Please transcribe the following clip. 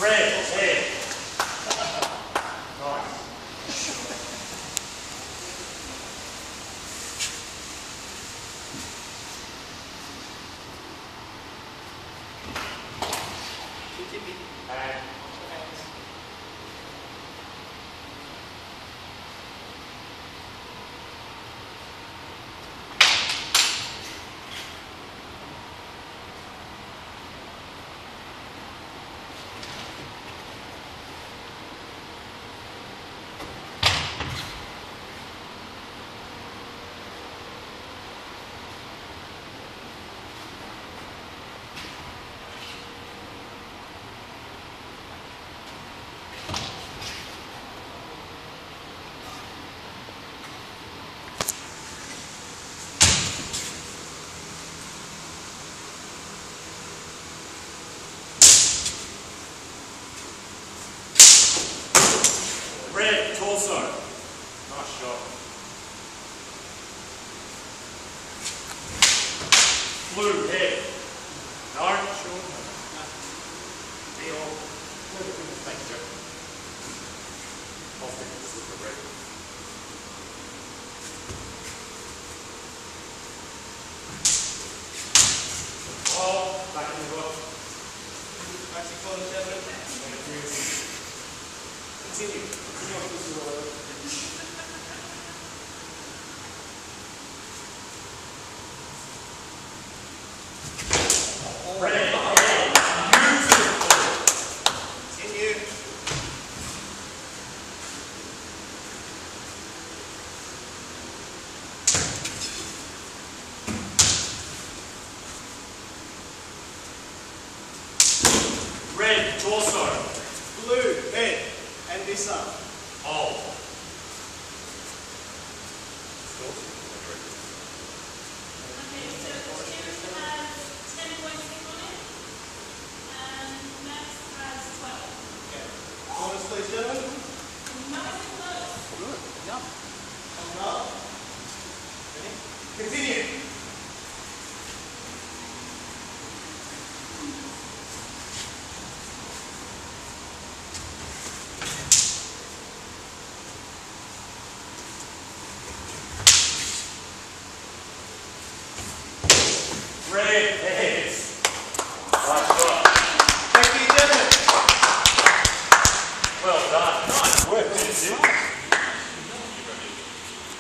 Red, head. Nice. And red, torso. Nice shot. Blue, head. No, sure. No. Deal. Thanks, Jeff. I'll stick with this with the red. Oh, back in the book. Actually, call it 7. Continue. Red, continue. Red, torso. Blue, head, and this up. Oh. Okay, so Tim has 10 points on it, and Max has 12. Okay. Corners, please, gentlemen. Nice and close. Good. Yum. Coming up. Ready? Continue. Red, head.